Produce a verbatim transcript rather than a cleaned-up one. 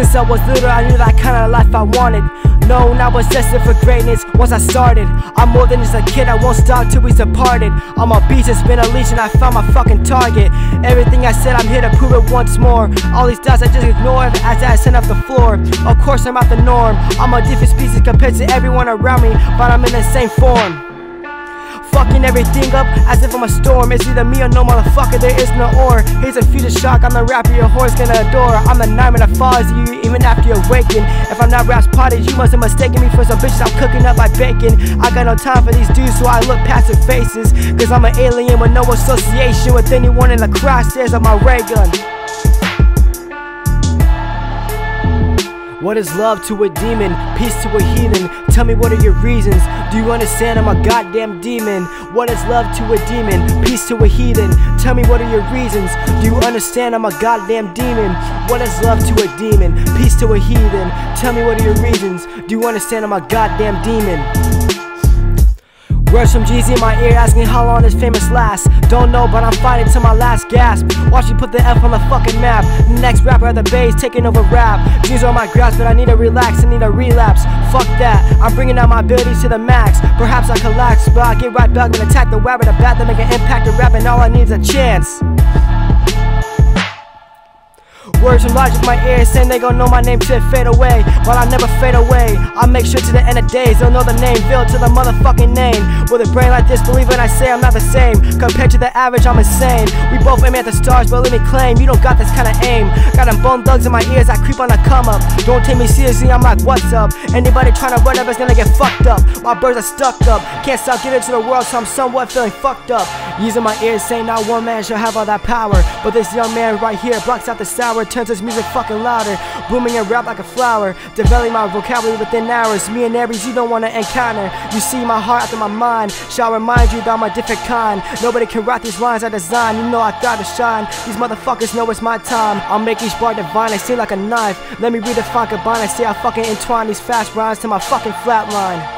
Since I was little, I knew that kind of life I wanted. No, not possessive for greatness once I started. I'm more than just a kid, I won't stop till he's departed. I'm a beast, it's been a legion, I found my fucking target. Everything I said, I'm here to prove it once more. All these doubts I just ignored as I ascend off the floor. Of course I'm not the norm, I'm a different species compared to everyone around me, but I'm in the same form. Fucking everything up as if I'm a storm. It's either me or no motherfucker, there is no or. Here's a future shock, I'm the rapper your whore's gonna adore. I'm the nightmare that follows you even after you're waking. If I'm not rap's pottage, you must have mistaken me for some bitches I'm cooking up like bacon. I got no time for these dudes, so I look past their faces, cause I'm an alien with no association with anyone in the crosshairs of my ray gun. What is love to a demon? Peace to a heathen? Tell me, what are your reasons? Do you understand I'm a goddamn demon? What is love to a demon? Peace to a heathen? Tell me, what are your reasons? Do you understand I'm a goddamn demon? What is love to a demon? Peace to a heathen? Tell me, what are your reasons? Do you understand I'm a goddamn demon? Words from Jeezy in my ear asking how long this famous lasts. Don't know, but I'm fighting till my last gasp. Watch me put the F on the fucking map. Next rapper at the base taking over rap. Dreams are on my grasp, but I need to relax, I need a relapse. Fuck that, I'm bringing out my abilities to the max. Perhaps I collapse, but I get right back and attack the web with a bat that make an impact to rap, and all I need is a chance. Words from Logic, my ears saying they gon' know my name till it fade away. But I never fade away, I make sure to the end of days they'll know the name, built to the motherfucking name. With a brain like this, believe when I say I'm not the same. Compared to the average, I'm insane. We both aim at the stars, but let me claim you don't got this kind of aim. Got them bone thugs in my ears, I creep on the come up. Don't take me seriously, I'm like, what's up? Anybody trying to run up is gonna get fucked up. My birds are stuck up, can't stop getting to the world, so I'm somewhat feeling fucked up. Using my ears saying not one man shall have all that power, but this young man right here blocks out the sour, turns his music fucking louder, booming and rap like a flower, developing my vocabulary within hours. Me and Aries you don't wanna encounter. You see my heart after my mind, shall remind you that I'm a different kind. Nobody can write these lines I design, you know I thought to shine. These motherfuckers know it's my time, I'll make each bar divine and seem like a knife. Let me redefine combine and see how fucking entwine these fast rhymes to my fucking flatline.